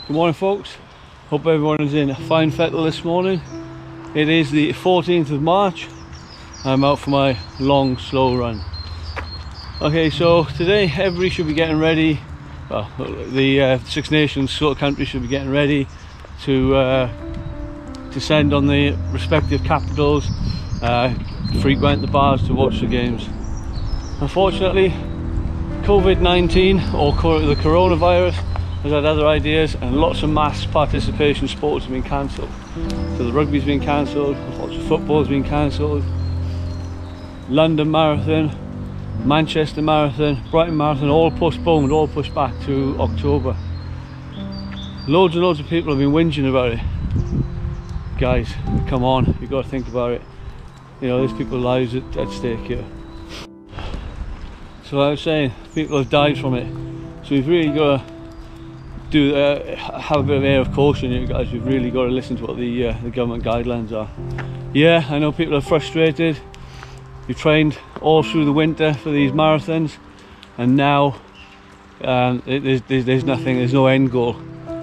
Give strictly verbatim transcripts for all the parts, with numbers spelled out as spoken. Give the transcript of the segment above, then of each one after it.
Good morning folks, hope everyone is in a fine fettle this morning. It is the fourteenth of March. I'm out for my long slow run. Okay, so today everybody should be getting ready. Well, the uh, Six Nations sort of countries should be getting ready to uh, descend on the respective capitals, uh, frequent the bars to watch the games. Unfortunately, COVID nineteen or the coronavirus has had other ideas, and lots of mass participation sports have been cancelled. So the rugby's been cancelled, lots of football's been cancelled. London Marathon, Manchester Marathon, Brighton Marathon, all postponed, all pushed back to October. Loads and loads of people have been whinging about it. Guys, come on, you've got to think about it. You know, there's people's lives at, at stake here. So like I was saying, people have died from it. So we've really got to do uh, have a bit of air of caution here, guys. We've really got to listen to what the, uh, the government guidelines are. Yeah, I know people are frustrated. You've trained all through the winter for these marathons, and now um, it, there's, there's, there's nothing, there's no end goal.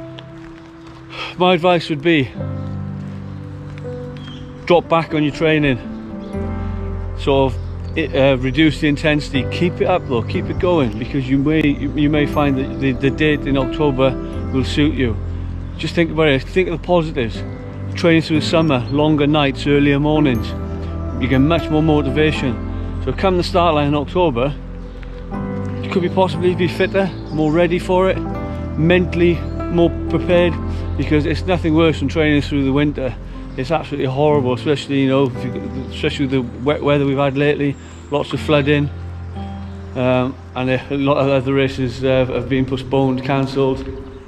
My advice would be drop back on your training, sort of it, uh, reduce the intensity, keep it up though, keep it going, because you may you, you may find that the, the date in October will suit you. Just think about it, think of the positives. Training through the summer, longer nights, earlier mornings, you get much more motivation. So come the start line in October, you could be possibly be fitter, more ready for it, mentally more prepared, because it's nothing worse than training through the winter. It's absolutely horrible, especially, you know, especially with the wet weather we've had lately, lots of flooding, um, and a lot of other races uh, have been postponed, cancelled.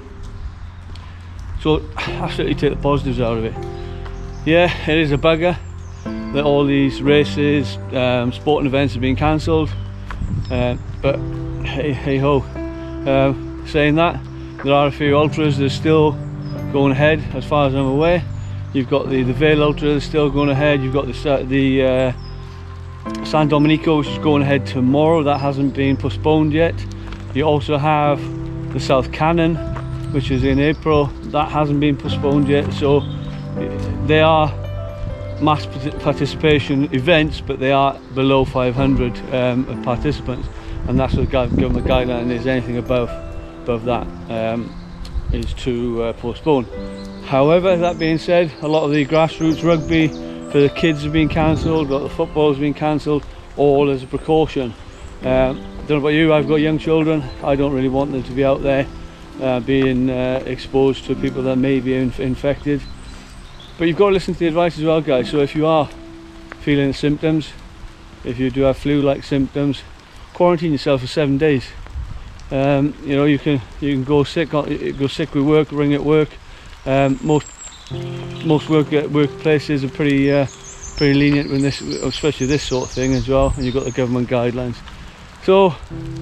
So absolutely take the positives out of it. Yeah, it is a bugger that all these races, um, sporting events have been cancelled, uh, but hey, hey ho. Uh, saying that, there are a few ultras that are still going ahead as far as I'm aware. You've got the, the Vale Ultra that's still going ahead. You've got the, the uh, San Domenico, which is going ahead tomorrow. That hasn't been postponed yet. You also have the South Cannon, which is in April. That hasn't been postponed yet. So they are mass participation events, but they are below five hundred um, participants. And that's what the government guideline is. Anything above, above that um, is to uh, postpone. However, that being said, a lot of the grassroots rugby for the kids have been cancelled, a lot of the football has been cancelled, all as a precaution. Um, don't know about you, I've got young children. I don't really want them to be out there uh, being uh, exposed to people that may be inf infected. But you've got to listen to the advice as well, guys. So if you are feeling the symptoms, if you do have flu-like symptoms, quarantine yourself for seven days. Um, you know, you can you can go sick, go sick with work, ring at work. Um, most most work workplaces are pretty uh, pretty lenient with this, especially this sort of thing as well. And you've got the government guidelines. So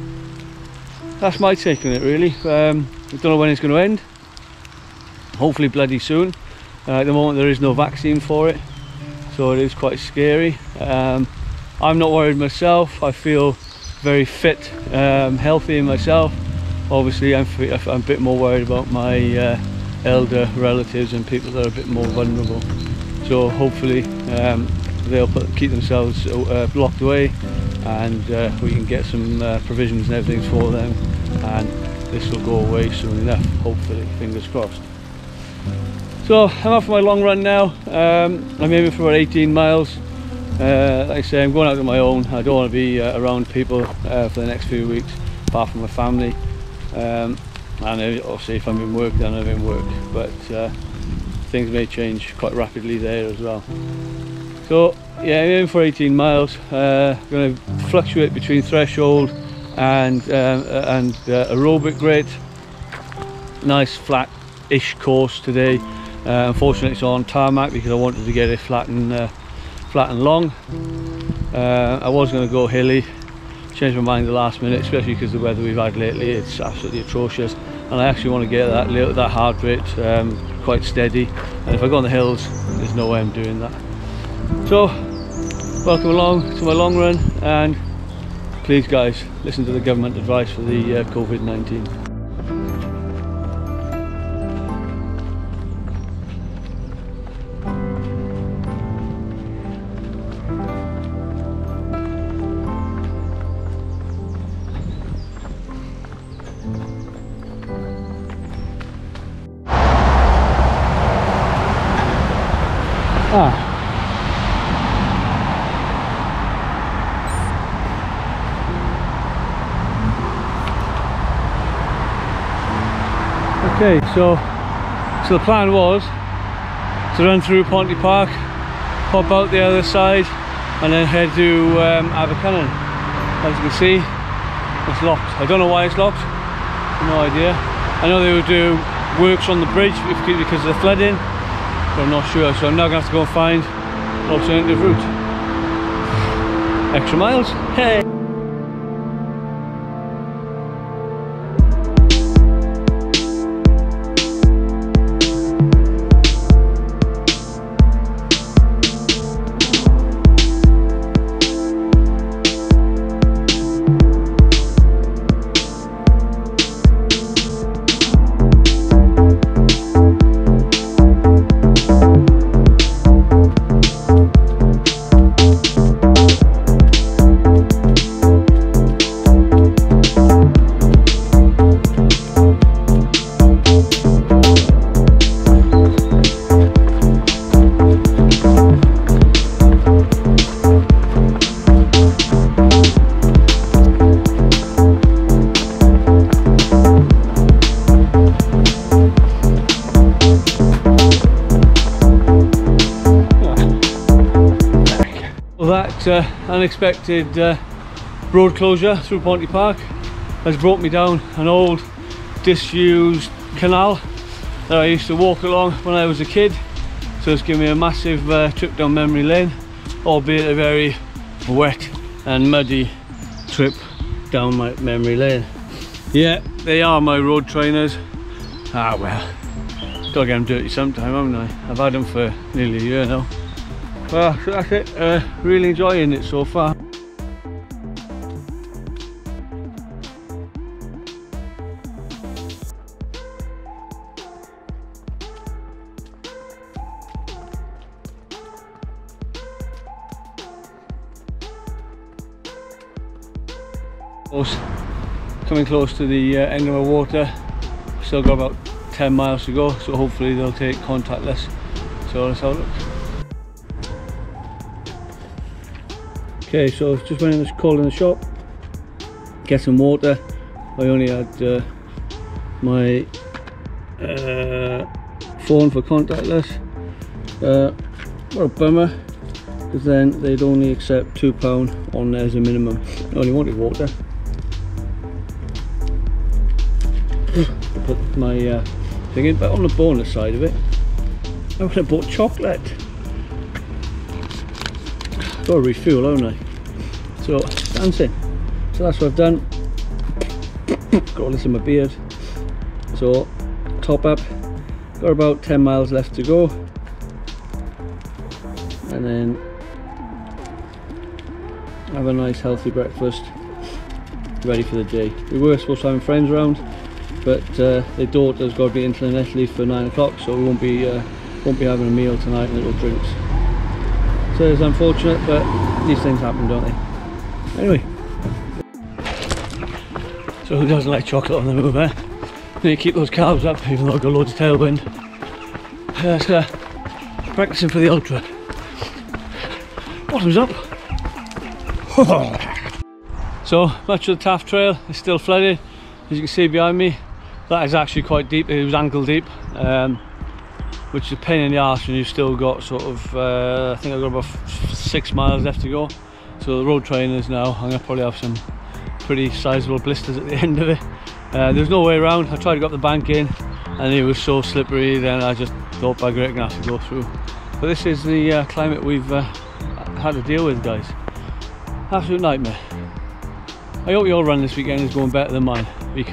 that's my take on it, really. Um, I don't know when it's going to end. Hopefully, bloody soon. Uh, at the moment, there is no vaccine for it, so it is quite scary. Um, I'm not worried myself. I feel very fit, um, healthy in myself. Obviously, I'm I'm a bit more worried about my Uh, elder relatives and people that are a bit more vulnerable. So hopefully um, they'll put, keep themselves uh, locked away, and uh, we can get some uh, provisions and everything for them, and this will go away soon enough, hopefully, fingers crossed. So I'm off for my long run now. um, I'm aiming for about eighteen miles. Uh, like I say, I'm going out on my own. I don't want to be uh, around people uh, for the next few weeks, apart from my family. Um, and obviously if I'm in work, then I'm in work, but uh, things may change quite rapidly there as well. So yeah, I'm aiming for eighteen miles. uh, I'm going to fluctuate between threshold and um, and uh, aerobic rate. Nice flat-ish course today. Uh, unfortunately it's on tarmac because I wanted to get it flat and uh, flat and long. uh, I was going to go hilly, changed my mind the last minute, especially because the weather we've had lately, it's absolutely atrocious, and I actually want to get that little, that heart rate um, quite steady, and if I go on the hills, there's no way I'm doing that. So welcome along to my long run, and please guys, listen to the government advice for the uh, COVID nineteen. Ah. Okay, so so the plan was to run through Ponty Park, pop out the other side, and then head to um, Abercynon. As you can see, it's locked. I don't know why it's locked. No idea. I know they would do works on the bridge because of the flooding, but I'm not sure. So I'm now going to have to go and find an alternative route. Extra miles. Hey. That uh, unexpected uh, road closure through Ponty Park has brought me down an old disused canal that I used to walk along when I was a kid, so it's given me a massive uh, trip down memory lane, albeit a very wet and muddy trip down my memory lane. Yeah, they are my road trainers. Ah well, gotta get them dirty sometime, haven't I? I've had them for nearly a year now. Well, so that's it. Uh, really enjoying it so far. Coming close to the uh, end of my water. Still got about ten miles to go, so hopefully they'll take contactless. So let's have a look. Okay, so just went in this call in the shop, get some water. I only had uh, my uh, phone for contactless. Uh, what a bummer, because then they'd only accept two pounds on there as a minimum. I only wanted water. I put my uh, thing in, but on the bonus side of it, I would have bought chocolate. Got to refuel, haven't I? So, dancing. So that's what I've done. Got all this in my beard. So, top up. Got about ten miles left to go. And then have a nice healthy breakfast. Ready for the day. We were supposed to have friends around, but uh, their daughter's got to be into Italy for nine o'clock, so we won't be uh, won't be having a meal tonight and little drinks. So it's unfortunate, but these things happen, don't they? Anyway, so who doesn't like chocolate on the move, eh? Need to keep those calves up, even though I've got loads of tailwind. Uh, so, practicing for the ultra. Bottoms up. So much of the Taff Trail is still flooded, as you can see behind me. That is actually quite deep. It was ankle deep. Um, which is a pain in the arse, and you've still got sort of, uh, I think I've got about six miles left to go. So the road trainers now, I'm going to probably have some pretty sizable blisters at the end of it. Uh, there's no way around. I tried to go up the bank in, and it was so slippery, then I just thought, by great, I'm going to have to go through. But this is the uh, climate we've uh, had to deal with, guys. Absolute nightmare. I hope your run this weekend is going better than mine, because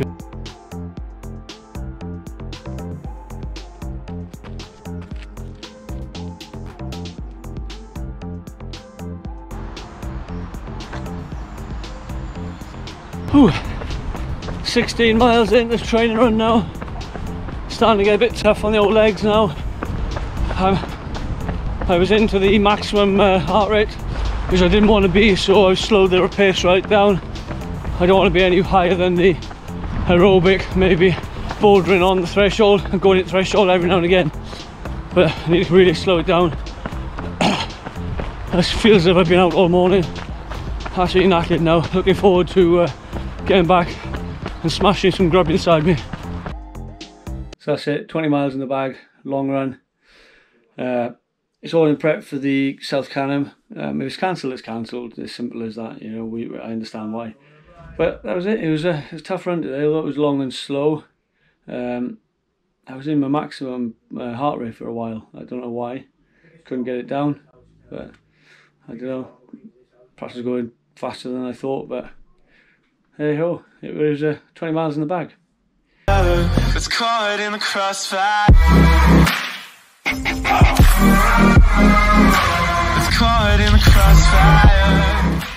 Whew. sixteen miles in this training run now. Starting to get a bit tough on the old legs now. I'm, I was into the maximum uh, heart rate, which I didn't want to be, so I slowed the pace right down. I don't want to be any higher than the aerobic, maybe bouldering on the threshold and going at the threshold every now and again. But I need to really slow it down It feels as if I've been out all morning. Absolutely knackered now. Looking forward to uh, getting back and smashing some grub inside me. So that's it, twenty miles in the bag, long run. Uh, it's all in prep for the South Canham. Um, if it's cancelled, it's cancelled. As simple as that. You know, we I understand why. But that was it. It was a, it was a tough run today, although it was long and slow. Um, I was in my maximum uh, heart rate for a while. I don't know why. Couldn't get it down, but I don't know. Perhaps I was going faster than I thought, but hey ho, it was uh, twenty miles in the bag. It's caught in the crossfire. It's caught in the crossfire.